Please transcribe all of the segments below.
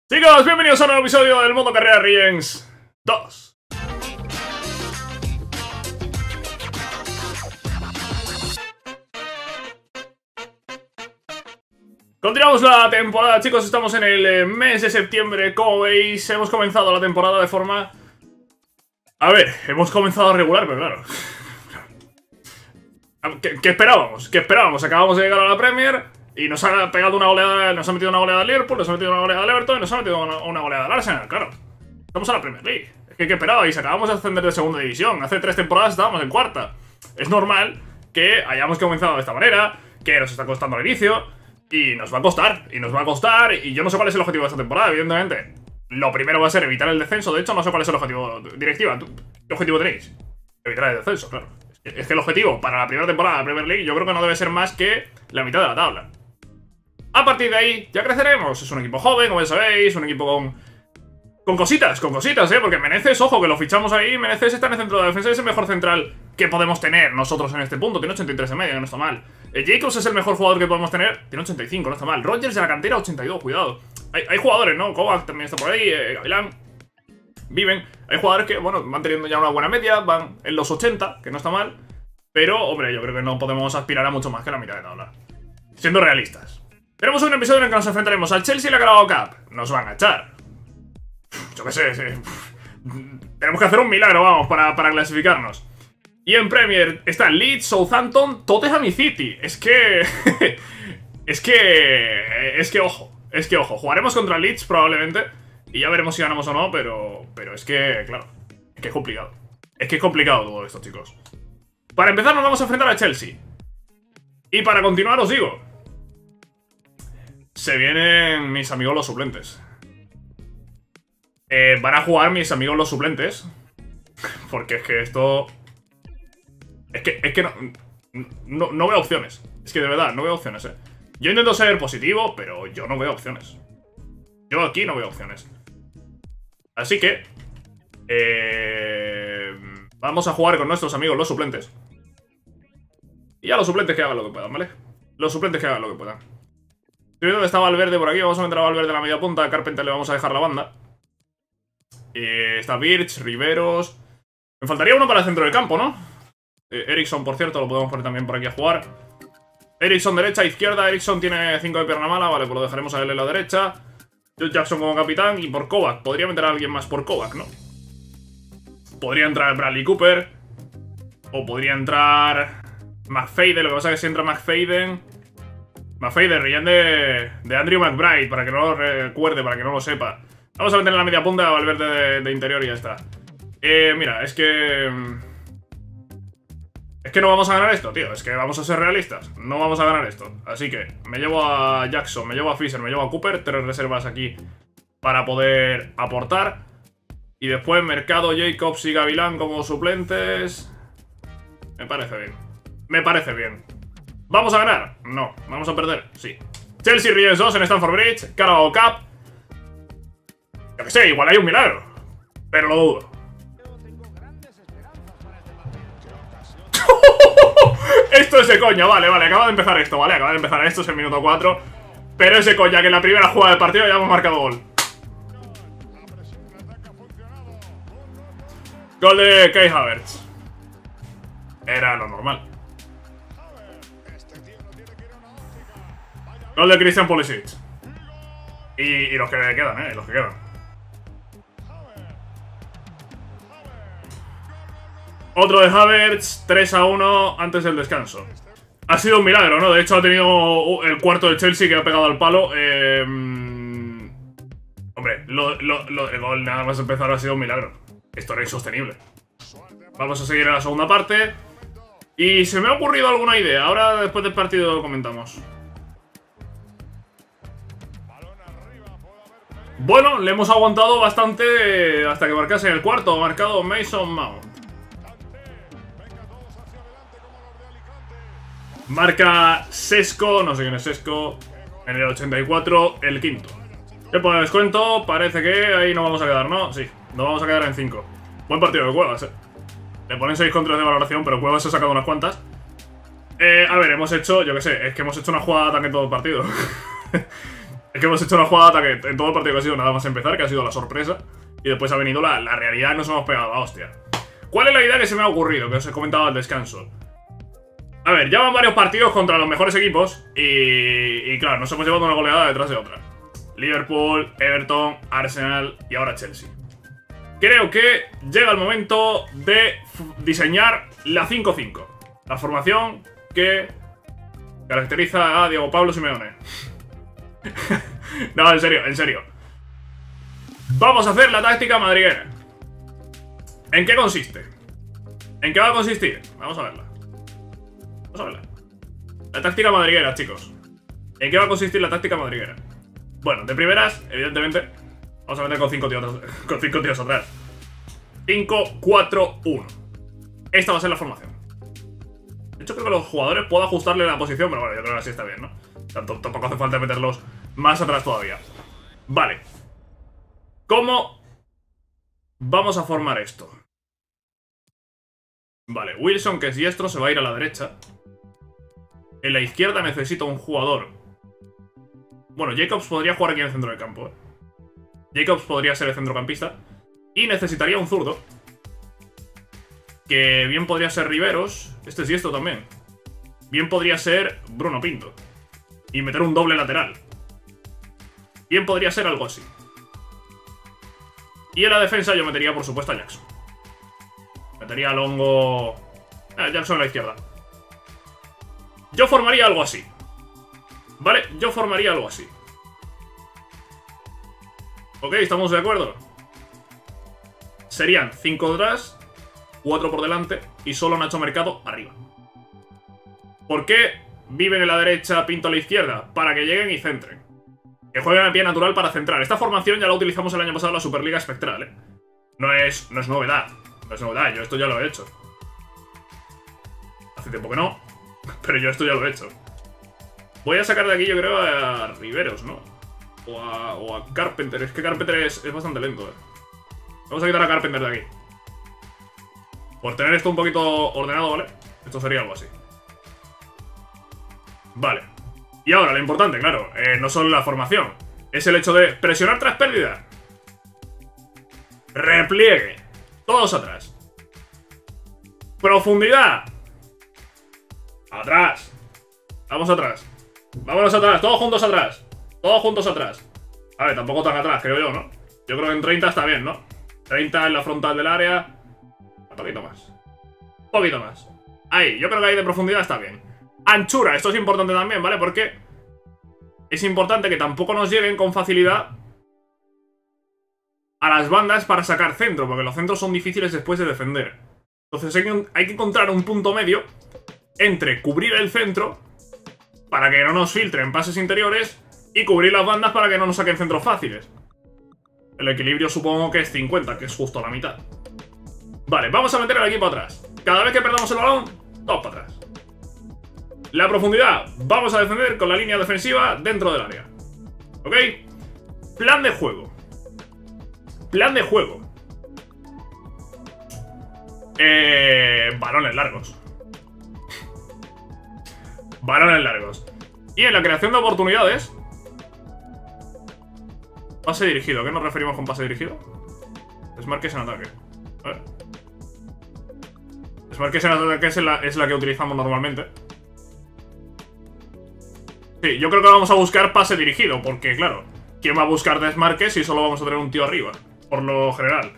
Chicos, bienvenidos a un nuevo episodio del Modo Carrera Riens 2. Continuamos la temporada, chicos, estamos en el mes de septiembre. Como veis, hemos comenzado la temporada de forma... A ver, hemos comenzado regular, pero claro... ¿Qué esperábamos? ¿Qué esperábamos? Acabamos de llegar a la Premier... Y nos ha pegado una goleada, nos ha metido una goleada al Liverpool, nos ha metido una goleada al Everton y nos ha metido una goleada al Arsenal, claro. Estamos a la Premier League. Es que ¿qué esperabais? Acabamos de ascender de segunda división. Hace 3 temporadas estábamos en cuarta. Es normal que hayamos comenzado de esta manera, que nos está costando al inicio, y nos va a costar, y yo no sé cuál es el objetivo de esta temporada, evidentemente. Lo primero va a ser evitar el descenso, de hecho no sé cuál es el objetivo. Directiva, ¿qué objetivo tenéis? Evitar el descenso, claro. Es que el objetivo para la primera temporada de la Premier League yo creo que no debe ser más que la mitad de la tabla. A partir de ahí ya creceremos. Es un equipo joven, como ya sabéis, un equipo con cositas, porque Menezes, ojo, que lo fichamos ahí. Menezes está en el centro de la defensa, es el mejor central que podemos tener nosotros en este punto. Tiene 83 en media, que no está mal. Jacobs es el mejor jugador que podemos tener, tiene 85, no está mal. Rodgers de la cantera, 82, cuidado. Hay jugadores, ¿no? Kovac también está por ahí, Gavilán, Viven. Hay jugadores que, bueno, van teniendo ya una buena media, van en los 80, que no está mal. Pero, hombre, yo creo que no podemos aspirar a mucho más que la mitad de tabla, siendo realistas. Tenemos un episodio en el que nos enfrentaremos al Chelsea y la Carabao Cup. Nos van a echar. Yo qué sé, tenemos que hacer un milagro, vamos, para clasificarnos. Y en Premier están Leeds, Southampton, Tottenham y City. Es que... Es que ojo. Jugaremos contra Leeds probablemente. Y ya veremos si ganamos o no, pero es que, claro, es que es complicado. Es que es complicado todo esto, chicos. Para empezar nos vamos a enfrentar a Chelsea. Y para continuar os digo... Se vienen mis amigos los suplentes. Van a jugar mis amigos los suplentes. Porque es que esto... Es que no veo opciones. Es que de verdad, no veo opciones, Yo intento ser positivo, pero yo no veo opciones. Yo aquí no veo opciones. Así que... vamos a jugar con nuestros amigos los suplentes. Y a los suplentes que hagan lo que puedan, ¿vale? Los suplentes que hagan lo que puedan. Estoy viendo que está Valverde por aquí. Vamos a meter a Valverde en la media punta. A Carpenter le vamos a dejar la banda. Está Birch, Riveros. Me faltaría uno para el centro del campo, ¿no? Eriksson, por cierto, lo podemos poner también por aquí a jugar. Eriksson derecha, izquierda. Eriksson tiene 5 de pierna mala. Vale, pues lo dejaremos a él en la derecha. Joe Jackson como capitán. Y por Kovac. Podría meter a alguien más por Kovac, ¿no? Podría entrar Bradley Cooper. O podría entrar McFadden. Lo que pasa es que si entra McFadden... McFadden, ríen de Andrew McBride, para que no lo recuerde, para que no lo sepa. Vamos a meter en la media punta a Valverde de interior y ya está. Mira, es que no vamos a ganar esto, tío. Es que vamos a ser realistas. No vamos a ganar esto. Así que me llevo a Jackson, me llevo a Fisher, me llevo a Cooper. 3 reservas aquí para poder aportar. Y después Mercado, Jacobs y Gavilán como suplentes. Me parece bien. Me parece bien. ¿Vamos a ganar? No. ¿Vamos a perder? Sí. Chelsea Riens 2 en Stamford Bridge. Carabao Cup. Yo que sé, igual hay un milagro. Pero lo dudo. Esto es de coña, vale. Acaba de empezar esto, ¿vale? Acaba de empezar esto, es el minuto 4. Pero es de coña que en la primera jugada del partido ya hemos marcado gol. Gol de Kai Havertz. Era lo normal. Gol de Christian Pulisic. Y los que quedan, los que quedan. Otro de Havertz, 3-1 antes del descanso. Ha sido un milagro, ¿no? De hecho ha tenido el cuarto de Chelsea que ha pegado al palo. Hombre, el gol nada más empezar ha sido un milagro. Esto era insostenible. Vamos a seguir en la segunda parte. Y se me ha ocurrido alguna idea. Ahora después del partido lo comentamos. Bueno, le hemos aguantado bastante hasta que marcase el cuarto. Ha marcado Mason Mount. Marca Sesco, no sé quién es Sesco. En el 84, el quinto. ¿Qué pone descuento? Parece que ahí nos vamos a quedar, ¿no? Sí, nos vamos a quedar en 5. Buen partido de Cuevas, Le ponen 6 contras de valoración, pero Cuevas se ha sacado unas cuantas. A ver, hemos hecho, yo qué sé, es que hemos hecho una jugada tan en todo el partido. Es que hemos hecho una jugada que en todo el partido que ha sido nada más empezar, que ha sido la sorpresa. Y después ha venido la realidad y nos hemos pegado la hostia. ¿Cuál es la idea que se me ha ocurrido? Que os he comentado al descanso. A ver, ya van varios partidos contra los mejores equipos. Y claro, nos hemos llevado una goleada detrás de otra. Liverpool, Everton, Arsenal y ahora Chelsea. Creo que llega el momento de diseñar la 5-5. La formación que caracteriza a Diego Pablo Simeone. No, en serio, en serio. Vamos a hacer la táctica madriguera. ¿En qué consiste? ¿En qué va a consistir? Vamos a verla. Vamos a verla. La táctica madriguera, chicos. ¿En qué va a consistir la táctica madriguera? Bueno, de primeras, evidentemente, vamos a meter con 5 tíos atrás. 5-4-1. Esta va a ser la formación. De hecho, creo que los jugadores puedo ajustarle la posición, pero bueno, yo creo que así está bien, ¿no? Tampoco hace falta meterlos más atrás todavía. Vale. ¿Cómo vamos a formar esto? Vale, Wilson, que es diestro, se va a ir a la derecha. En la izquierda necesito un jugador. Bueno, Jacobs podría jugar aquí en el centro del campo, ¿eh? Jacobs podría ser el centrocampista. Y necesitaría un zurdo. Que bien podría ser Riveros. Este es diestro también. Bien podría ser Bruno Pinto. Y meter un doble lateral. Bien podría ser algo así. Y en la defensa yo metería, por supuesto, a Jackson. Metería a Longo... Jackson a la izquierda. Yo formaría algo así. ¿Vale? Yo formaría algo así. Ok, ¿estamos de acuerdo? Serían 5 detrás, 4 por delante y solo Nacho Mercado arriba. ¿Por qué viven en la derecha, Pinto a la izquierda? Para que lleguen y centren. Que jueguen a pie natural para centrar. Esta formación ya la utilizamos el año pasado en la Superliga Espectral, ¿eh? No es novedad. No es novedad, yo esto ya lo he hecho. Hace tiempo que no, pero yo esto ya lo he hecho. Voy a sacar de aquí, yo creo, a Riveros, ¿no? O a Carpenter. Es que Carpenter es bastante lento, ¿eh? Vamos a quitar a Carpenter de aquí. Por tener esto un poquito ordenado, ¿vale? Esto sería algo así. Vale. Y ahora, lo importante, claro, no solo la formación. Es el hecho de presionar tras pérdida. Repliegue. Todos atrás. Profundidad. Atrás. Vamos atrás. Vámonos atrás. Todos juntos atrás. Todos juntos atrás. A ver, tampoco tan atrás, creo yo, ¿no? Yo creo que en 30 está bien, ¿no? 30 en la frontal del área. Un poquito más. Un poquito más. Ahí, yo creo que ahí de profundidad está bien. Anchura, esto es importante también, ¿vale? Porque es importante que tampoco nos lleguen con facilidad a las bandas para sacar centro, porque los centros son difíciles después de defender. Entonces hay que encontrar un punto medio entre cubrir el centro para que no nos filtren pases interiores y cubrir las bandas para que no nos saquen centros fáciles. El equilibrio supongo que es 50, que es justo la mitad. Vale, vamos a meter al equipo atrás. Cada vez que perdamos el balón, todos para atrás. La profundidad, vamos a defender con la línea defensiva dentro del área. ¿Ok? Plan de juego. Plan de juego. Balones largos. Balones largos. Y en la creación de oportunidades, pase dirigido. ¿A qué nos referimos con pase dirigido? Desmarques en ataque. A ver. Desmarques en ataque es la que utilizamos normalmente. Sí, yo creo que vamos a buscar pase dirigido, porque claro, ¿quién va a buscar desmarques si solo vamos a tener un tío arriba? Por lo general.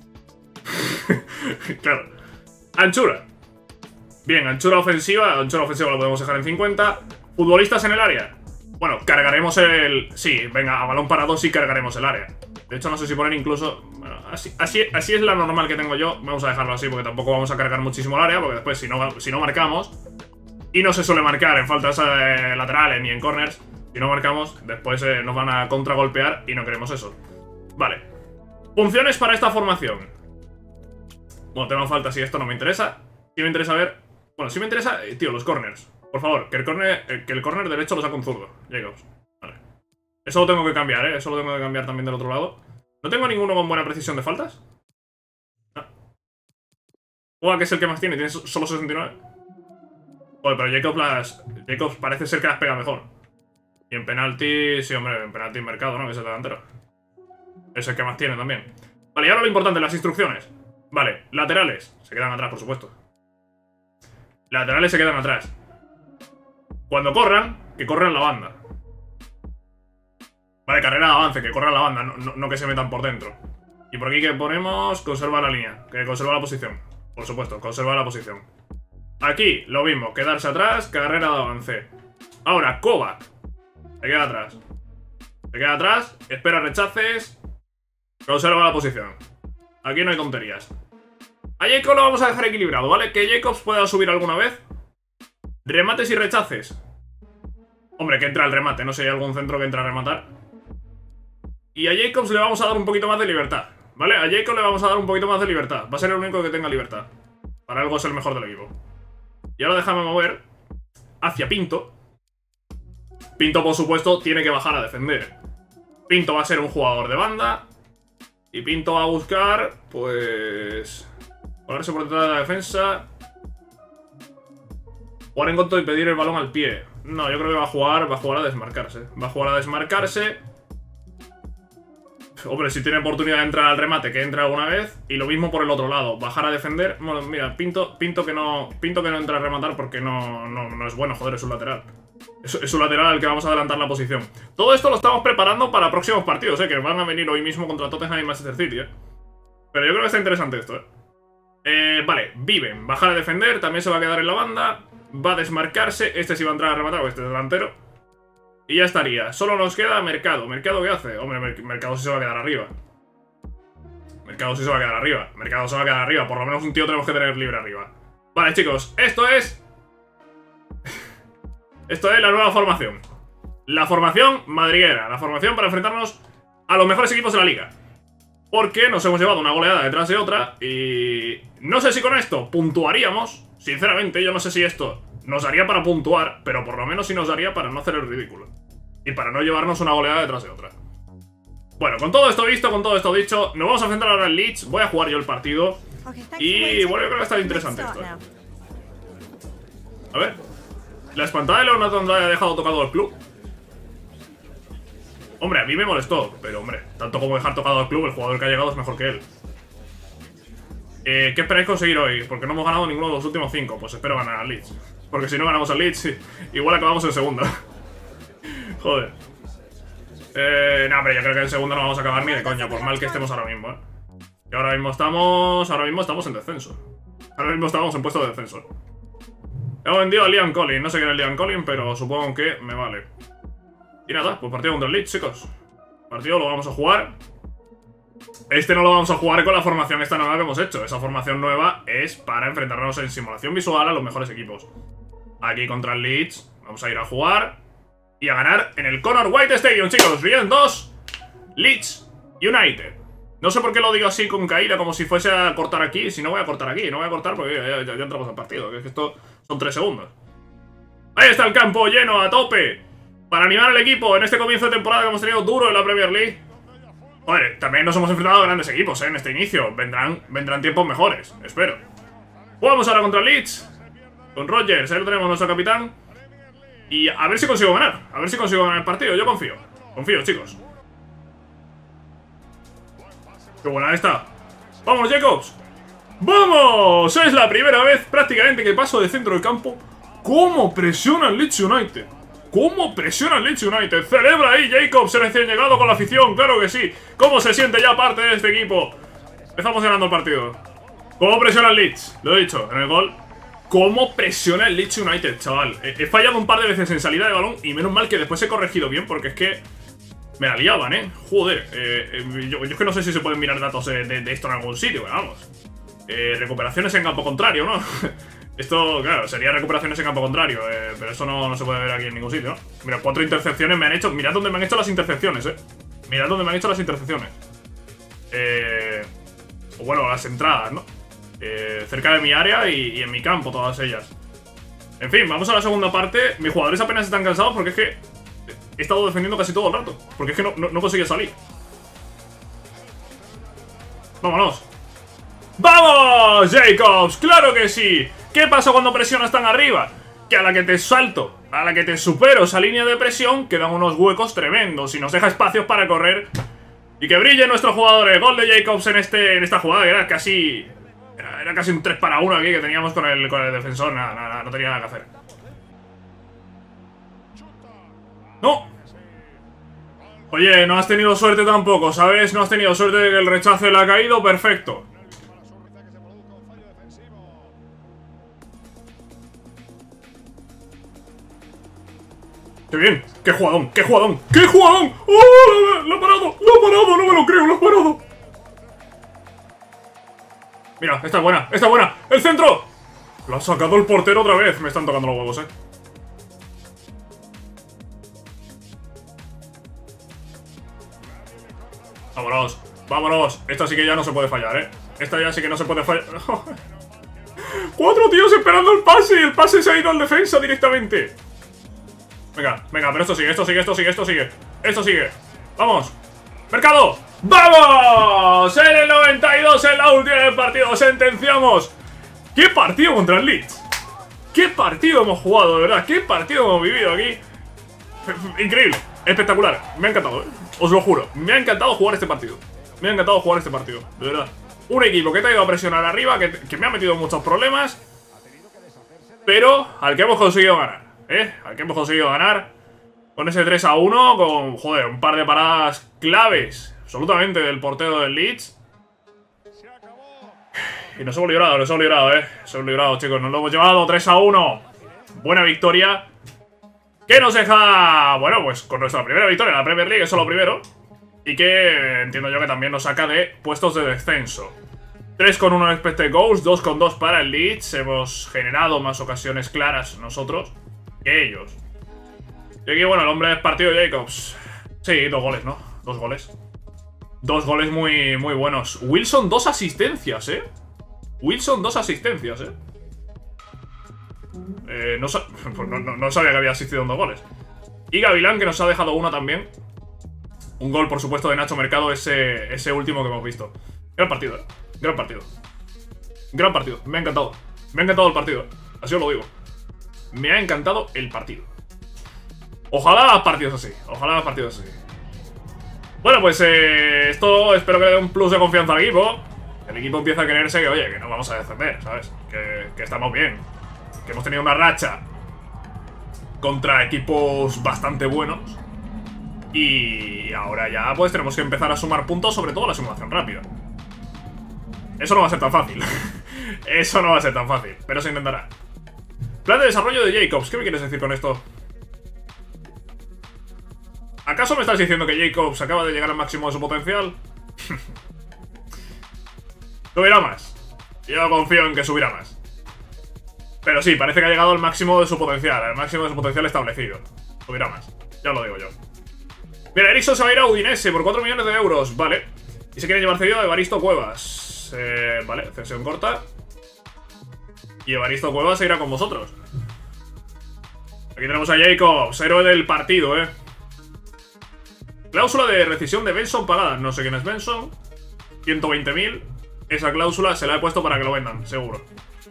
Claro. Anchura. Bien, anchura ofensiva lo podemos dejar en 50. Futbolistas en el área. Bueno, cargaremos el... Sí, venga, a balón parado sí cargaremos el área. De hecho, no sé si poner incluso... Bueno, así es la normal que tengo yo. Vamos a dejarlo así porque tampoco vamos a cargar muchísimo el área, porque después si no marcamos... Y no se suele marcar en faltas laterales ni en corners. Si no marcamos, después nos van a contragolpear y no queremos eso. Vale. Funciones para esta formación. Bueno, tengo falta si esto no me interesa. Sí me interesa ver... Bueno, sí me interesa, tío, los corners. Por favor, que el corner derecho lo saque un zurdo. Jacobs. Vale. Eso lo tengo que cambiar, ¿eh? Eso lo tengo que cambiar también del otro lado. ¿No tengo ninguno con buena precisión de faltas? No. Uah, que es el que más tiene. Tiene solo 69. Joder, pero Jacobs parece ser que las pega mejor. Y en penalti, sí, hombre, en penalti Mercado, ¿no? Que es el delantero. Es el que más tiene también. Vale, y ahora lo importante, las instrucciones. Vale, laterales. Se quedan atrás, por supuesto. Laterales se quedan atrás. Cuando corran, que corran la banda. Vale, carrera de avance, que corran la banda, no que se metan por dentro. Y por aquí que ponemos, conserva la línea, que conserva la posición. Por supuesto, conserva la posición. Aquí, lo mismo, quedarse atrás, carrera de avance. Ahora, Kovac. Se queda atrás. Se queda atrás, espera rechaces, conserva la posición. Aquí no hay tonterías. A Jacob lo vamos a dejar equilibrado, ¿vale? Que Jacobs pueda subir alguna vez. Remates y rechaces. Hombre, que entra el remate, no sé si hay algún centro que entra a rematar. Y a Jacobs le vamos a dar un poquito más de libertad, ¿vale? A Jacob le vamos a dar un poquito más de libertad. Va a ser el único que tenga libertad. Para algo es el mejor del equipo. Y ahora déjame mover hacia Pinto. Pinto, por supuesto, tiene que bajar a defender. Pinto va a ser un jugador de banda. Y Pinto va a buscar, pues... ponerse por detrás de la defensa. Jugar en contra y pedir el balón al pie. No, yo creo que va a jugar a desmarcarse. Va a jugar a desmarcarse. Hombre, si tiene oportunidad de entrar al remate, que entre alguna vez. Y lo mismo por el otro lado, bajar a defender. Bueno, mira, Pinto que no entra a rematar porque no es bueno, joder, es un lateral. Es un lateral al que vamos a adelantar la posición. Todo esto lo estamos preparando para próximos partidos, que van a venir hoy mismo contra Tottenham y Manchester City, Pero yo creo que está interesante esto, vale, Viven, bajar a defender, también se va a quedar en la banda. Va a desmarcarse, este sí va a entrar a rematar, este es delantero. Y ya estaría, solo nos queda Mercado. ¿Mercado qué hace? Hombre, Mercado sí se va a quedar arriba. Mercado sí se va a quedar arriba. Mercado se va a quedar arriba, por lo menos un tío tenemos que tener libre arriba. Vale, chicos, esto es la nueva formación. La formación madriguera. La formación para enfrentarnos a los mejores equipos de la liga. Porque nos hemos llevado una goleada detrás de otra. Y no sé si con esto puntuaríamos. Sinceramente, yo no sé si esto nos daría para puntuar, pero por lo menos sí nos daría para no hacer el ridículo. Y para no llevarnos una goleada detrás de otra. Bueno, con todo esto visto, con todo esto dicho, nos vamos a enfrentar ahora al Leeds. Voy a jugar yo el partido. Y bueno, yo creo que va a estar interesante esto. A ver. ¿La espantada de Leonardo Andrade ha dejado tocado el club? Hombre, a mí me molestó, pero hombre, tanto como dejar tocado al club, el jugador que ha llegado es mejor que él. ¿Qué esperáis conseguir hoy? Porque no hemos ganado ninguno de los últimos 5. Pues espero ganar al Leeds. Porque si no ganamos al Leeds, igual acabamos en segunda. Joder. No, hombre, yo creo que en segunda no vamos a acabar ni de coña, por mal que estemos ahora mismo, Y ahora mismo estamos en descenso. Ahora mismo estamos en puesto de descenso. He vendido a Liam Collins, no sé quién es Liam Collins, pero supongo que me vale. Y nada, pues partido contra el Leeds, chicos. Partido lo vamos a jugar. Este no lo vamos a jugar con la formación esta nueva que hemos hecho. Esa formación nueva es para enfrentarnos en simulación visual a los mejores equipos. Aquí contra el Leeds vamos a ir a jugar y a ganar en el Conor White Stadium, chicos. Bien, 2 Leeds United. No sé por qué lo digo así con caída, como si fuese a cortar aquí. Si no voy a cortar aquí, no voy a cortar porque ya entramos al partido. Que es que esto son 3 segundos. Ahí está el campo lleno a tope para animar al equipo en este comienzo de temporada que hemos tenido duro en la Premier League. Joder, también nos hemos enfrentado a grandes equipos, en este inicio. Vendrán tiempos mejores, espero. Jugamos ahora contra Leeds. Con Rodgers, ahí lo tenemos, nuestro capitán. Y a ver si consigo ganar. A ver si consigo ganar el partido, yo confío. Confío, chicos. ¡Qué buena esta! ¡Vamos, Jacobs! ¡Vamos! Es la primera vez prácticamente que paso de centro del campo. ¿Cómo presiona el Leeds United? ¿Cómo presiona el Leeds United? ¡Celebra ahí Jacobs, recién llegado con la afición! ¡Claro que sí! ¿Cómo se siente ya parte de este equipo? Empezamos ganando el partido. ¿Cómo presiona el Leeds? Lo he dicho, en el gol. ¿Cómo presiona el Leeds United, chaval? He fallado un par de veces en salida de balón y menos mal que después he corregido bien porque es que me la liaban, Joder, yo es que no sé si se pueden mirar datos de esto en algún sitio, pero vamos. Recuperaciones en campo contrario, ¿no? Esto, claro, sería recuperaciones en campo contrario, pero eso no se puede ver aquí en ningún sitio, ¿no? Mira, 4 intercepciones me han hecho. Mirad dónde me han hecho las intercepciones, Mirad dónde me han hecho las intercepciones. O bueno, las entradas, ¿no? Cerca de mi área y en mi campo, todas ellas. En fin, vamos a la segunda parte. Mis jugadores apenas están cansados porque es que he estado defendiendo casi todo el rato. Porque es que no conseguía salir. ¡Vámonos! ¡Vamos, Jacobs! ¡Claro que sí! ¿Qué pasa cuando presionas tan arriba? Que a la que te salto a la que te supero esa línea de presión, quedan unos huecos tremendos y nos deja espacios para correr. Y que brille nuestro jugador. Gol de Jacobs en esta jugada, que era casi... Era casi un 3 para 1 aquí que teníamos con el defensor. Nada, no tenía nada que hacer. ¡No! Oye, no has tenido suerte tampoco, ¿sabes? No has tenido suerte de que el rechace le ha caído. Perfecto. ¡Qué bien! ¡Qué jugadón! ¡Qué jugadón! ¡Qué jugadón! ¡Oh! ¡Lo ha parado! ¡Lo ha parado! ¡No me lo creo! ¡Lo ha parado! Mira, esta es buena, esta es buena. ¡El centro! Lo ha sacado el portero otra vez. Me están tocando los huevos, Vámonos, vámonos. Esta sí que ya no se puede fallar, Esta ya sí que no se puede fallar. 4 tíos esperando el pase y el pase se ha ido al defensa directamente. Venga, venga, pero esto sigue, esto sigue, esto sigue, esto sigue. Esto sigue. Vamos. ¡Mercado! ¡Vamos! En el 92, en la última del partido, sentenciamos. ¡Qué partido contra el Leeds! ¡Qué partido hemos jugado, de verdad! ¡Qué partido hemos vivido aquí! Increíble, espectacular. Me ha encantado, os lo juro. Me ha encantado jugar este partido. Me ha encantado jugar este partido, de verdad. Un equipo que te ha ido a presionar arriba, que me ha metido muchos problemas, pero al que hemos conseguido ganar, al que hemos conseguido ganar con ese 3-1, con, joder, un par de paradas claves, absolutamente, del portero del Leeds. Y nos hemos librado, Nos hemos librado, chicos. Nos lo hemos llevado 3-1. Buena victoria. Que nos deja, bueno, pues con nuestra primera victoria en la Premier League, eso es lo primero. Y que entiendo yo que también nos saca de puestos de descenso. 3 con 1 en expected goals, 2 con 2 para el Leeds. Hemos generado más ocasiones claras nosotros que ellos. Y aquí, bueno, el hombre del partido, Jacobs. Sí, 2 goles, ¿no? 2 goles. 2 goles muy buenos. Wilson, 2 asistencias, Wilson, 2 asistencias, no sabía que había asistido en 2 goles. Y Gavilán, que nos ha dejado 1 también. Un gol, por supuesto, de Nacho Mercado, ese último que hemos visto. Gran partido, Gran partido. Gran partido. Me ha encantado. Me ha encantado el partido. Así os lo digo. Me ha encantado el partido. Ojalá partidos así. Ojalá partidos así. Bueno, pues esto espero que le dé un plus de confianza al equipo. El equipo empieza a creerse que, oye, que no vamos a descender, ¿sabes? Que estamos bien. Que hemos tenido una racha contra equipos bastante buenos. Y ahora ya pues tenemos que empezar a sumar puntos, sobre todo la simulación rápida. Eso no va a ser tan fácil. Eso no va a ser tan fácil, pero se intentará. Plan de desarrollo de Jacobs. ¿Qué me quieres decir con esto? ¿Acaso me estás diciendo que Jacobs acaba de llegar al máximo de su potencial? Subirá más. Yo confío en que subirá más. Pero sí, parece que ha llegado al máximo de su potencial. Al máximo de su potencial establecido. Subirá más. Ya lo digo yo. Mira, Ericsson se va a ir a Udinese por 4 millones de euros. Vale. Y se quiere llevar cedido a Evaristo Cuevas. Vale, cesión corta. Y Evaristo Cuevas se irá con vosotros. Aquí tenemos a Jacobs, héroe del partido, Cláusula de rescisión de Benson pagada. No sé quién es Benson. 120.000. Esa cláusula se la he puesto para que lo vendan, seguro.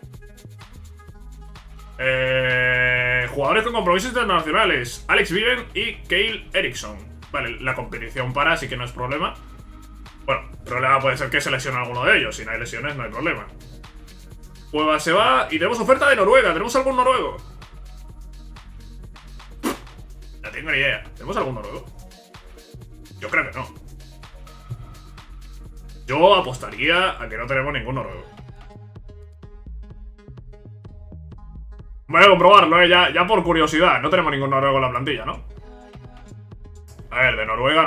Jugadores con compromisos internacionales. Alex Viven y Kyle Eriksson. Vale, la competición para, así que no es problema. Bueno, el problema puede ser que se lesione alguno de ellos. Si no hay lesiones, no hay problema. Cuevas se va y tenemos oferta de Noruega. ¿Tenemos algún noruego? No tengo ni idea. ¿Tenemos algún noruego? Yo creo que no. Yo apostaría a que no tenemos ningún noruego. Voy a comprobarlo, ya por curiosidad. No tenemos ningún noruego en la plantilla, ¿no? A ver, de Noruega,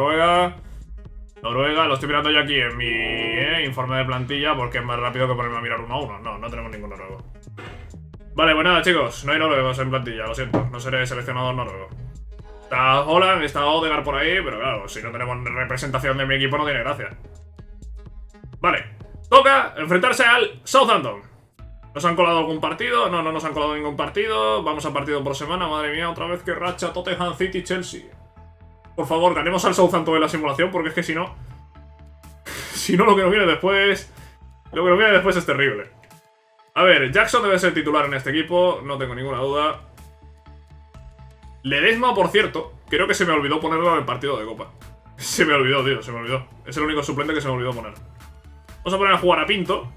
lo estoy mirando yo aquí en mi informe de plantilla porque es más rápido que ponerme a mirar uno a uno. No, no tenemos ningún noruego. Vale, pues nada, chicos, no hay noruegos en plantilla, lo siento. No seré seleccionador noruego. Está Holland, está Odegaard por ahí, pero claro, si no tenemos representación de mi equipo no tiene gracia. Vale, toca enfrentarse al Southampton. ¿Nos han colado algún partido? No, no nos han colado ningún partido. Vamos a partido por semana, madre mía, otra vez que racha Tottenham City Chelsea. Por favor, ganemos al Southampton en la simulación, porque es que si no... Si no, lo que nos viene después... Lo que nos viene después es terrible. A ver, Jackson debe ser titular en este equipo, no tengo ninguna duda. Ledesma, por cierto, creo que se me olvidó ponerlo en el partido de Copa. Se me olvidó, tío, se me olvidó. Es el único suplente que se me olvidó poner. Vamos a poner a jugar a Pinto.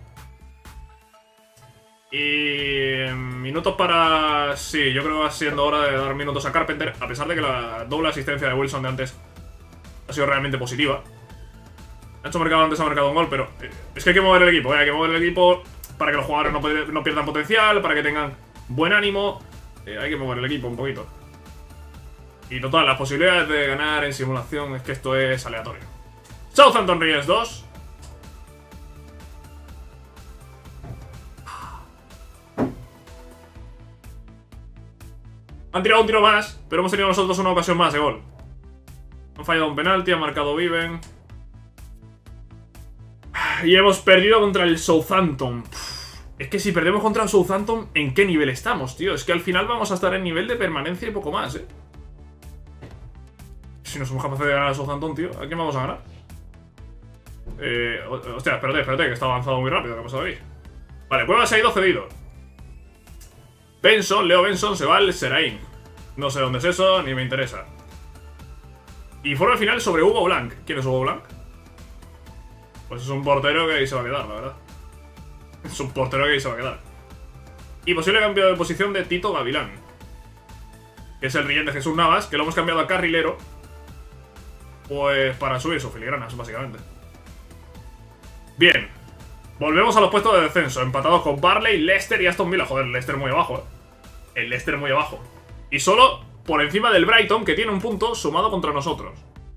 Y... minutos para... sí, yo creo que va siendo hora de dar minutos a Carpenter. A pesar de que la doble asistencia de Wilson de antes ha sido realmente positiva. Ha hecho mercado antes, ha marcado un gol, pero... es que hay que mover el equipo, hay que mover el equipo para que los jugadores no pierdan potencial, para que tengan buen ánimo. Hay que mover el equipo un poquito. Y total, las posibilidades de ganar en simulación es que esto es aleatorio. Southampton Riders 2. Han tirado un tiro más, pero hemos tenido nosotros una ocasión más de gol. Han fallado un penalti, han marcado Viven. Y hemos perdido contra el Southampton. Es que si perdemos contra el Southampton, ¿en qué nivel estamos, tío? Es que al final vamos a estar en nivel de permanencia y poco más, ¿eh? Si no somos capaces de ganar al Southampton, tío, ¿a quién vamos a ganar? Hostia, espérate, que está avanzado muy rápido. ¿Qué ha pasado ahí? Vale, Cueva se ha ido cedido. Leo Benson se va al Seraing. No sé dónde es eso, ni me interesa. Y fuera al final sobre Hugo Blanc. ¿Quién es Hugo Blanc? Pues es un portero que ahí se va a quedar, la verdad. Es un portero que ahí se va a quedar. Y posible cambio de posición de Tito Gavilán, que es el rillén de Jesús Navas, que lo hemos cambiado a carrilero. Pues para subir sus filigranas, básicamente. Bien. Volvemos a los puestos de descenso, empatados con Barley, Leicester y Aston Villa. Joder, el Leicester muy abajo, El Leicester muy abajo. Y solo por encima del Brighton, que tiene un punto sumado contra nosotros.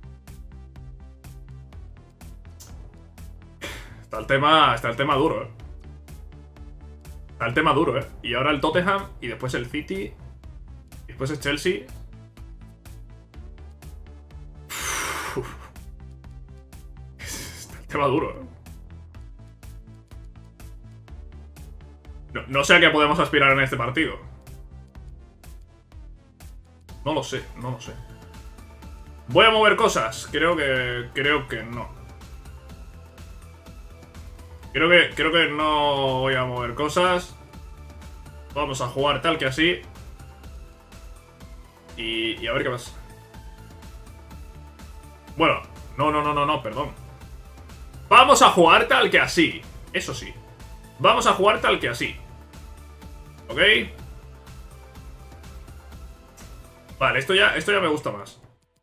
Está el tema duro, Está el tema duro, Y ahora el Tottenham, y después el City, y después el Chelsea. Está el tema duro, No sé a qué podemos aspirar en este partido. No lo sé. Voy a mover cosas. Creo que no. Creo que no voy a mover cosas. Vamos a jugar tal que así. Y a ver qué pasa. Bueno, no, perdón. Vamos a jugar tal que así. Eso sí. Vamos a jugar tal que así. ¿Ok? Vale, esto ya me gusta más.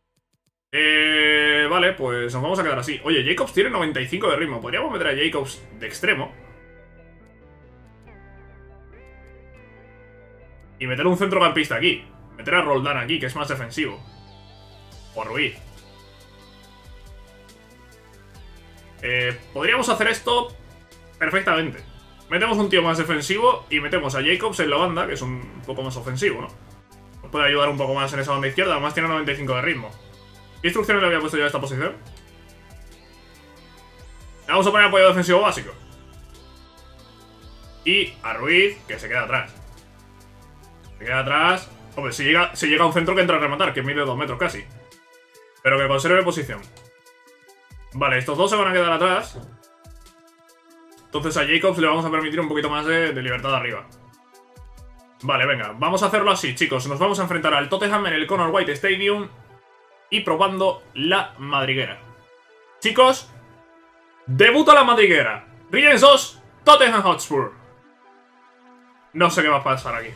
Vale, pues nos vamos a quedar así. Oye, Jacobs tiene 95 de ritmo. Podríamos meter a Jacobs de extremo y meter un centrocampista aquí. Meter a Roldán aquí, que es más defensivo. O a Ruiz. Podríamos hacer esto perfectamente. Metemos un tío más defensivo y metemos a Jacobs en la banda, que es un poco más ofensivo, ¿no? Nos puede ayudar un poco más en esa banda izquierda. Además tiene 95 de ritmo. ¿Qué instrucciones le había puesto yo a esta posición? Vamos a poner apoyo defensivo básico. Y a Ruiz, que se queda atrás. Se queda atrás. Hombre, si llega a un centro que entra a rematar, que mide 2 metros casi. Pero que conserve posición. Vale, estos dos se van a quedar atrás. Entonces a Jacobs le vamos a permitir un poquito más de libertad arriba. Vale, venga, vamos a hacerlo así, chicos. Nos vamos a enfrentar al Tottenham en el Conor White Stadium y probando la madriguera. Chicos, debuta la madriguera. Riders 2, Tottenham Hotspur. No sé qué va a pasar aquí.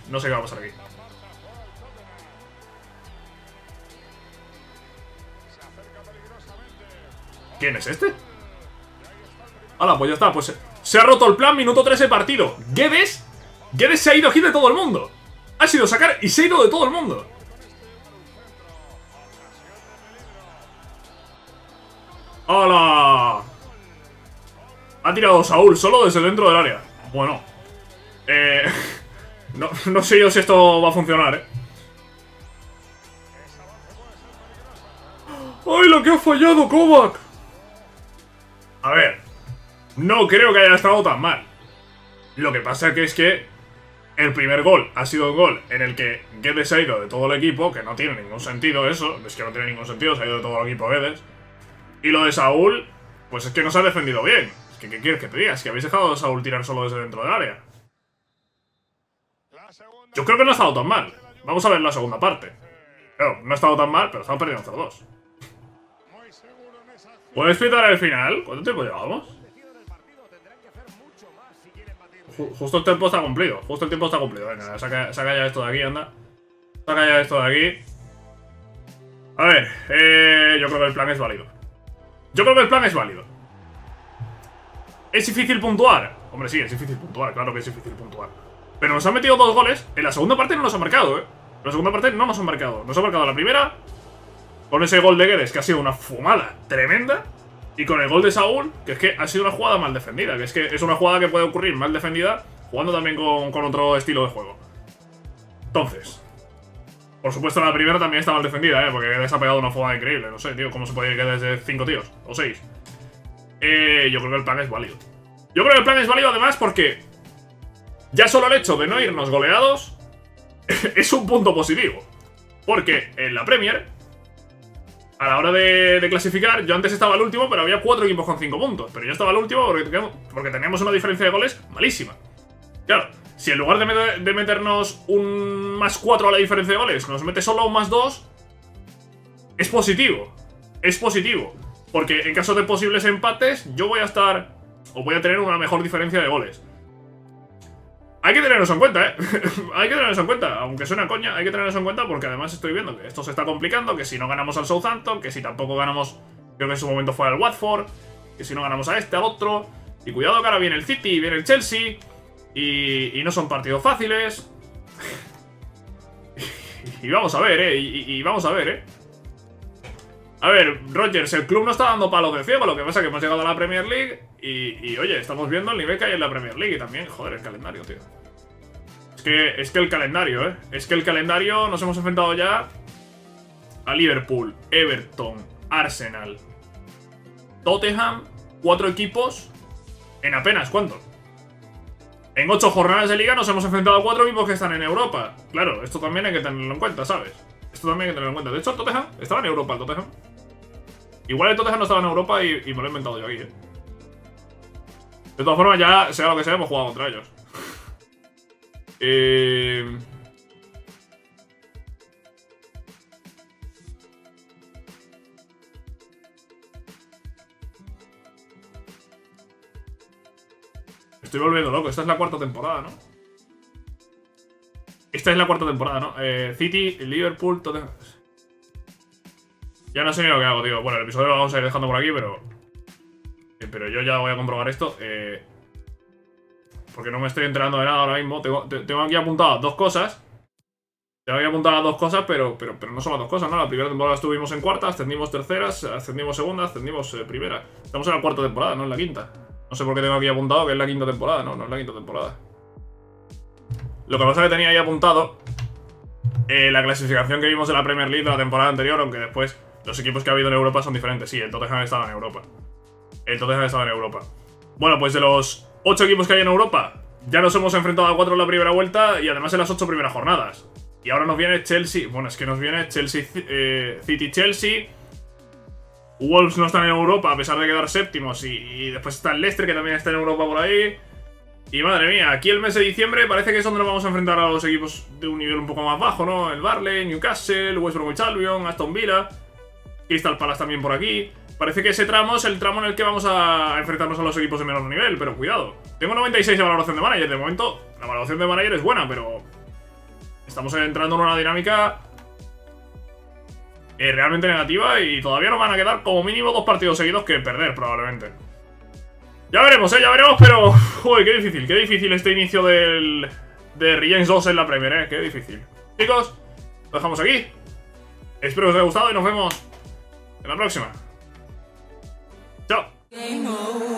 ¿Quién es este? Hala, pues ya está, pues se ha roto el plan, minuto 3 de partido. Guedes se ha ido aquí de todo el mundo. Ha sido sacar y se ha ido de todo el mundo. ¡Hala! Ha tirado Saúl solo desde dentro del área. Bueno, no sé yo si esto va a funcionar, ¡Ay, lo que ha fallado Kovac! A ver, no creo que haya estado tan mal. Lo que pasa es que el primer gol ha sido un gol en el que Guedes se ha ido de todo el equipo, que no tiene ningún sentido eso. Es que no tiene ningún sentido, se ha ido de todo el equipo Guedes. Y lo de Saúl, pues es que no se ha defendido bien. Es que, ¿qué quieres que te diga? Es que habéis dejado a Saúl tirar solo desde dentro del área. Yo creo que no ha estado tan mal. Vamos a ver la segunda parte. Claro, no ha estado tan mal, pero estamos perdiendo 0-2. ¿Puedes pitar el final? ¿Cuánto tiempo llevamos? Justo el tiempo está cumplido. Justo el tiempo está cumplido. Venga, saca ya esto de aquí, anda. Saca ya esto de aquí. A ver, yo creo que el plan es válido. ¿Es difícil puntuar? Hombre, sí, es difícil puntuar. Claro que es difícil puntuar. Pero nos han metido 2 goles. En la segunda parte no nos han marcado, En la segunda parte no nos han marcado. Nos han marcado la primera con ese gol de Guedes, que ha sido una fumada tremenda. Y con el gol de Saúl, que es que ha sido una jugada mal defendida. Que es una jugada que puede ocurrir mal defendida, jugando también con otro estilo de juego. Entonces, por supuesto la primera también está mal defendida, porque Guedes ha pegado una fumada increíble. No sé, tío, cómo se puede ir Guedes de 5 tíos, o 6. Yo creo que el plan es válido. Yo creo que el plan es válido además porque ya solo el hecho de no irnos goleados es un punto positivo. Porque en la Premier, a la hora de clasificar, yo antes estaba el último, pero había 4 equipos con 5 puntos. Pero yo estaba el último porque teníamos una diferencia de goles malísima. Claro, si en lugar de meternos un +4 a la diferencia de goles, nos mete solo un +2, es positivo. Es positivo. Porque en caso de posibles empates, yo voy a estar, o voy a tener una mejor diferencia de goles. Hay que tenerlos en cuenta, hay que tenerlos en cuenta. Aunque suena coña, hay que tenerlos en cuenta porque además estoy viendo que esto se está complicando. Que si no ganamos al Southampton, que si tampoco ganamos, creo que en su momento fue al Watford, que si no ganamos a este, al otro. Y cuidado que ahora viene el City, viene el Chelsea. Y no son partidos fáciles. Y vamos a ver, y vamos a ver, A ver, Rodgers, el club no está dando palos de ciego. Lo que pasa es que hemos llegado a la Premier League y oye, estamos viendo el nivel que hay en la Premier League. Y también, joder, el calendario, tío. Es que el calendario, Es que el calendario nos hemos enfrentado ya a Liverpool, Everton, Arsenal, Tottenham. 4 equipos en apenas, ¿cuánto? En 8 jornadas de liga nos hemos enfrentado a 4 equipos que están en Europa. Claro, esto también hay que tenerlo en cuenta, ¿sabes? Esto también hay que tenerlo en cuenta. De hecho, el Tottenham estaba en Europa, el Tottenham. Igual el Tottenham no estaba en Europa y me lo he inventado yo aquí, De todas formas, ya sea lo que sea, hemos jugado contra ellos. Estoy volviendo loco. Esta es la 4ª temporada, ¿no? Esta es la 4ª temporada, ¿no? City, Liverpool, Tottenham. Ya no sé ni lo que hago, tío. Bueno, el episodio lo vamos a ir dejando por aquí, pero yo ya voy a comprobar esto. Porque no me estoy enterando de nada ahora mismo. Tengo aquí apuntadas 2 cosas. Tengo aquí apuntadas 2 cosas, pero no son las 2 cosas, ¿no? La primera temporada estuvimos en 4ª, ascendimos 3ª, ascendimos 2ª, ascendimos 1ª. Estamos en la 4ª temporada, no en la 5ª. No sé por qué tengo aquí apuntado que es la 5ª temporada. No es la 5ª temporada. Lo que pasa es que tenía ahí apuntado la clasificación que vimos de la Premier League de la temporada anterior, aunque después los equipos que ha habido en Europa son diferentes. Sí, el Tottenham estaba en Europa. Bueno, pues de los 8 equipos que hay en Europa, ya nos hemos enfrentado a 4 en la primera vuelta y además en las 8 primeras jornadas. Y ahora nos viene Chelsea. Bueno, es que nos viene Chelsea, City-Chelsea. Wolves no están en Europa a pesar de quedar séptimos. Y después está el Leicester, que también está en Europa por ahí. Y madre mía, aquí el mes de diciembre parece que es donde nos vamos a enfrentar a los equipos de un nivel un poco más bajo, ¿no? El Burnley, Newcastle, West Bromwich Albion, Aston Villa, Crystal Palace también por aquí. Parece que ese tramo es el tramo en el que vamos a enfrentarnos a los equipos de menor nivel, pero cuidado. Tengo 96 de valoración de manager. De momento, la valoración de manager es buena, pero estamos entrando en una dinámica realmente negativa y todavía nos van a quedar como mínimo 2 partidos seguidos que perder, probablemente. Ya veremos, ya veremos, pero... Joder, qué difícil este inicio de Regents 2 en la Premier, qué difícil. Chicos, lo dejamos aquí. Espero que os haya gustado y nos vemos en la próxima. Chao.